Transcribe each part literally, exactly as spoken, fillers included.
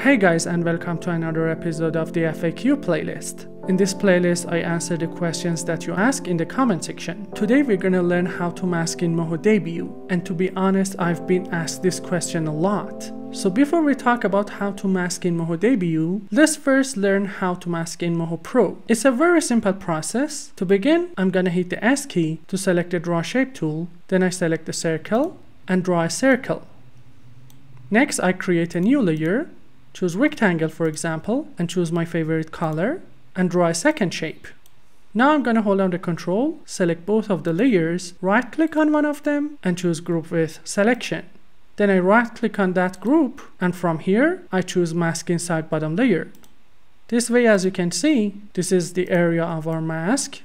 Hey guys, and welcome to another episode of the F A Q playlist. In this playlist, I answer the questions that you ask in the comment section. Today we're gonna learn how to mask in Moho Debut, and to be honest, I've been asked this question a lot. So before we talk about how to mask in Moho Debut, let's first learn how to mask in Moho Pro. It's a very simple process. To begin, I'm gonna hit the S key to select the Draw Shape tool, then I select the circle and draw a circle. Next, I create a new layer, choose rectangle for example, and choose my favorite color, and draw a second shape. Now I'm gonna hold down the control, select both of the layers, right click on one of them, and choose group with selection. Then I right click on that group, and from here, I choose mask inside bottom layer. This way, as you can see, this is the area of our mask,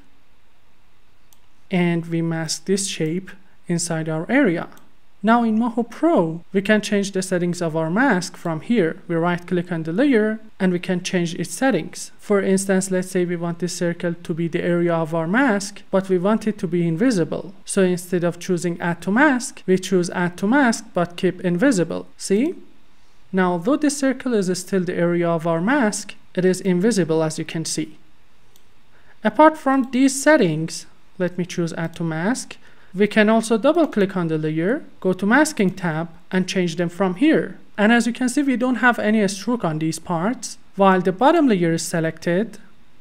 and we mask this shape inside our area. Now in Moho Pro, we can change the settings of our mask from here. We right click on the layer and we can change its settings. For instance, let's say we want this circle to be the area of our mask, but we want it to be invisible. So instead of choosing add to mask, we choose add to mask but keep invisible. See? Now although this circle is still the area of our mask, it is invisible as you can see. Apart from these settings, let me choose add to mask. We can also double click on the layer, go to masking tab and change them from here. And as you can see, we don't have any stroke on these parts. While the bottom layer is selected,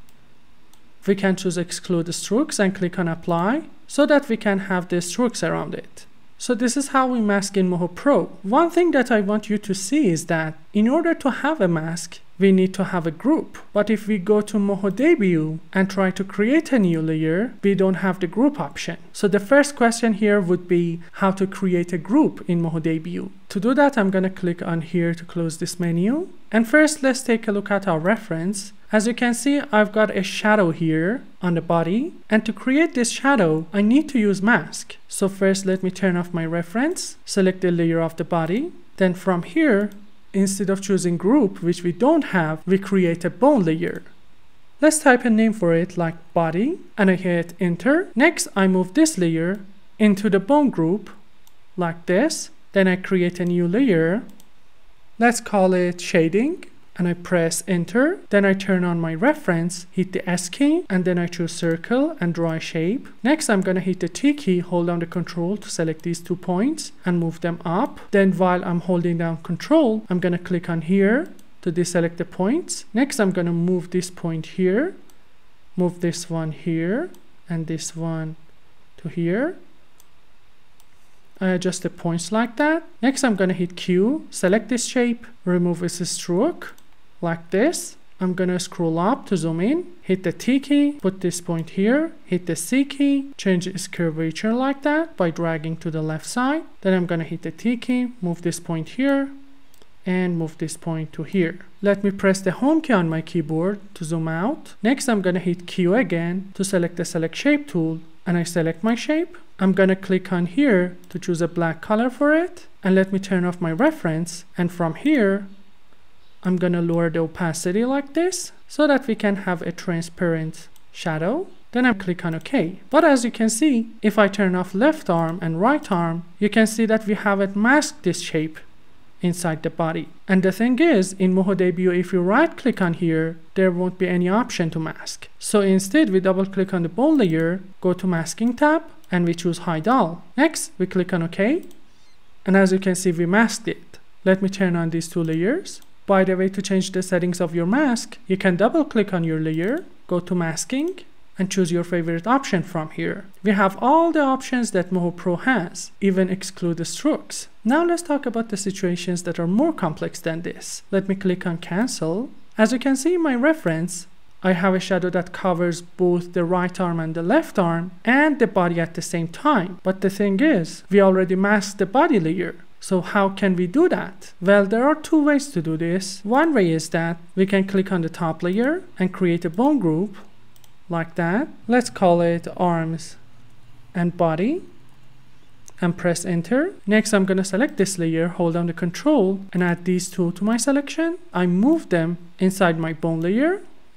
we can choose exclude the strokes and click on apply so that we can have the strokes around it. So this is how we mask in Moho Pro. One thing that I want you to see is that in order to have a mask, we need to have a group. But if we go to Moho Debut and try to create a new layer, we don't have the group option. So the first question here would be how to create a group in Moho Debut. To do that, I'm gonna click on here to close this menu. And first, let's take a look at our reference. As you can see, I've got a shadow here on the body. And to create this shadow, I need to use mask. So first, let me turn off my reference, select the layer of the body. Then from here, instead of choosing group, which we don't have, we create a bone layer. Let's type a name for it like body, and I hit enter. Next, I move this layer into the bone group like this. Then I create a new layer. Let's call it shading, and I press enter. Then I turn on my reference, hit the S key, and then I choose circle and draw a shape. Next, I'm gonna hit the T key, hold down the control to select these two points and move them up. Then while I'm holding down control, I'm gonna click on here to deselect the points. Next, I'm gonna move this point here, move this one here, and this one to here. I adjust the points like that. Next, I'm gonna hit Q, select this shape, remove its stroke, like this. I'm gonna scroll up to zoom in, hit the T key, put this point here, hit the C key, change its curvature like that by dragging to the left side. Then I'm gonna hit the T key, move this point here, and move this point to here. Let me press the home key on my keyboard to zoom out. Next, I'm gonna hit Q again to select the select shape tool, and I select my shape. I'm gonna click on here to choose a black color for it, and let me turn off my reference, and from here I'm gonna lower the opacity like this so that we can have a transparent shadow. Then I click on OK. But as you can see, if I turn off left arm and right arm, you can see that we haven't masked this shape inside the body. And the thing is, in Moho Debut, if you right click on here, there won't be any option to mask. So instead, we double click on the bone layer, go to masking tab, and we choose hide all. Next, we click on OK. And as you can see, we masked it. Let me turn on these two layers. By the way, to change the settings of your mask, you can double click on your layer, go to masking, and choose your favorite option from here. We have all the options that Moho Pro has, even exclude the strokes. Now let's talk about the situations that are more complex than this. Let me click on cancel. As you can see in my reference, I have a shadow that covers both the right arm and the left arm and the body at the same time. But the thing is, we already masked the body layer. So how can we do that? Well, there are two ways to do this. One way is that we can click on the top layer and create a bone group like that. Let's call it arms and body and press enter. Next, I'm gonna select this layer, hold down the control and add these two to my selection. I move them inside my bone layer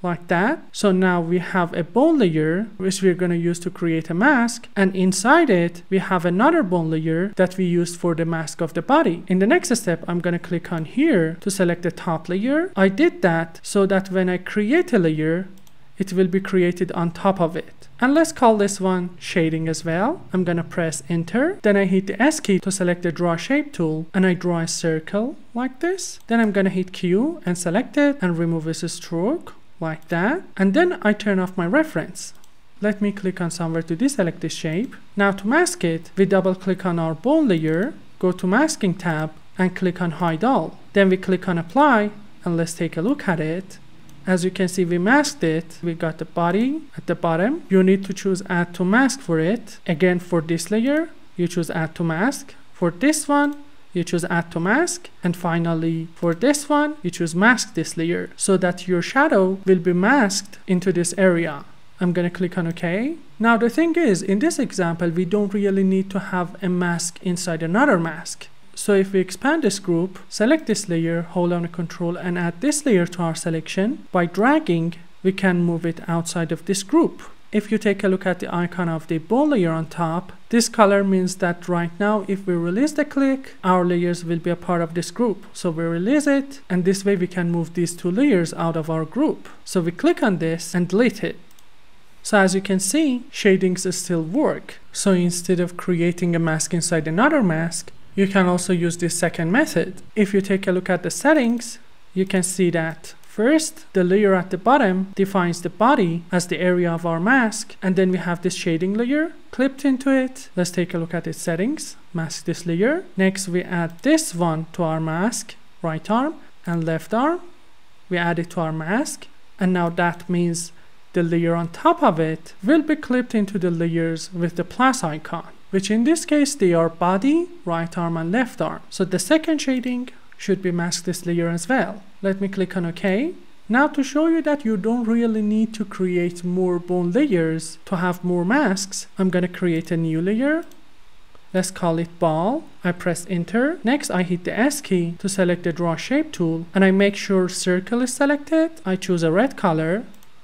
like that. So now we have a bone layer which we're going to use to create a mask, and inside it we have another bone layer that we used for the mask of the body. In the next step, I'm going to click on here to select the top layer. I did that so that when I create a layer, it will be created on top of it. And let's call this one shading as well. I'm going to press enter. Then I hit the S key to select the draw shape tool, and I draw a circle like this. Then I'm going to hit Q and select it and remove this stroke like that. And then I turn off my reference. Let me click on somewhere to deselect this shape. Now to mask it, we double click on our bone layer, go to masking tab and click on hide all. Then we click on apply, and let's take a look at it. As you can see, we masked it. We got the body at the bottom. You need to choose add to mask for it. Again, for this layer, you choose add to mask. For this one, you choose add to mask. And finally, for this one, you choose mask this layer so that your shadow will be masked into this area. I'm going to click on OK. Now the thing is, in this example, we don't really need to have a mask inside another mask. So if we expand this group, select this layer, hold down the control and add this layer to our selection, by dragging, we can move it outside of this group. If you take a look at the icon of the bone layer on top, this color means that right now, if we release the click, our layers will be a part of this group. So we release it, and this way we can move these two layers out of our group. So we click on this and delete it. So as you can see, shadings still work. So instead of creating a mask inside another mask, you can also use this second method. If you take a look at the settings, you can see that first, the layer at the bottom defines the body as the area of our mask, and then we have this shading layer clipped into it. Let's take a look at its settings. Mask this layer. Next, we add this one to our mask, right arm and left arm. We add it to our mask, and now that means the layer on top of it will be clipped into the layers with the plus icon, which in this case they are body, right arm and left arm. So the second shading should be mask this layer as well. Let me click on OK. Now to show you that you don't really need to create more bone layers to have more masks, I'm going to create a new layer. Let's call it ball. I press enter. Next I hit the S key to select the draw shape tool, and I make sure circle is selected. I choose a red color,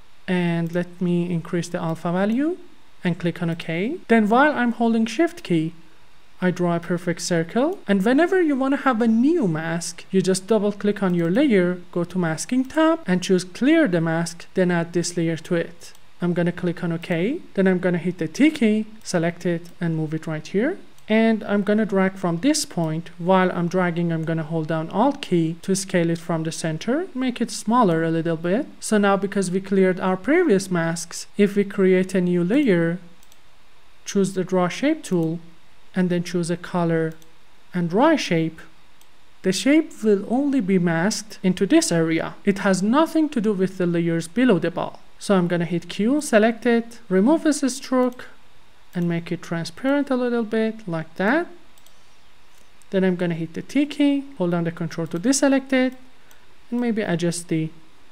and let me increase the alpha value and click on OK. Then while I'm holding shift key, I draw a perfect circle, and whenever you want to have a new mask, you just double click on your layer, go to masking tab and choose clear the mask, then add this layer to it. I'm going to click on OK. Then I'm going to hit the T key, select it and move it right here. And I'm going to drag from this point. While I'm dragging, I'm going to hold down Alt key to scale it from the center, make it smaller a little bit. So now because we cleared our previous masks, if we create a new layer, choose the draw shape tool and then choose a color and draw a shape, the shape will only be masked into this area. It has nothing to do with the layers below the ball. So I'm going to hit Q, select it, remove this stroke, and make it transparent a little bit like that. Then I'm going to hit the T key, hold down the control to deselect it, and maybe adjust the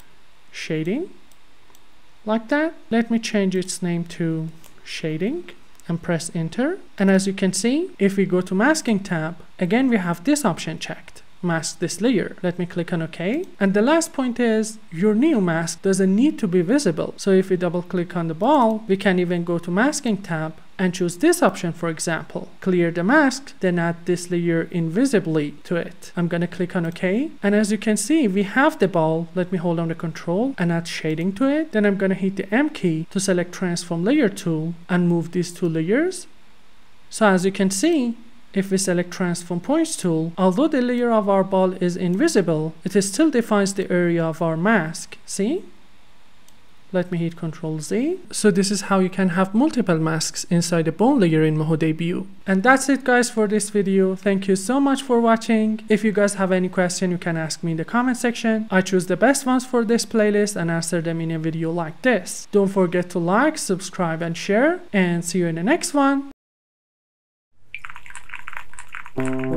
shading like that. Let me change its name to shading and press enter. And as you can see, if we go to masking tab, again we have this option checked, mask this layer. Let me click on OK. And the last point is your new mask doesn't need to be visible. So if we double click on the ball, we can even go to masking tab and choose this option, for example, clear the mask, then add this layer invisibly to it. I'm going to click on OK. And as you can see, we have the ball. Let me hold on the control and add shading to it. Then I'm going to hit the M key to select transform layer tool and move these two layers. So as you can see, if we select transform points tool, although the layer of our ball is invisible, it still defines the area of our mask. See? Let me hit control Z. So this is how you can have multiple masks inside a bone layer in Moho Debut. And that's it guys for this video. Thank you so much for watching. If you guys have any question, you can ask me in the comment section. I choose the best ones for this playlist and answer them in a video like this. Don't forget to like, subscribe and share, and see you in the next one.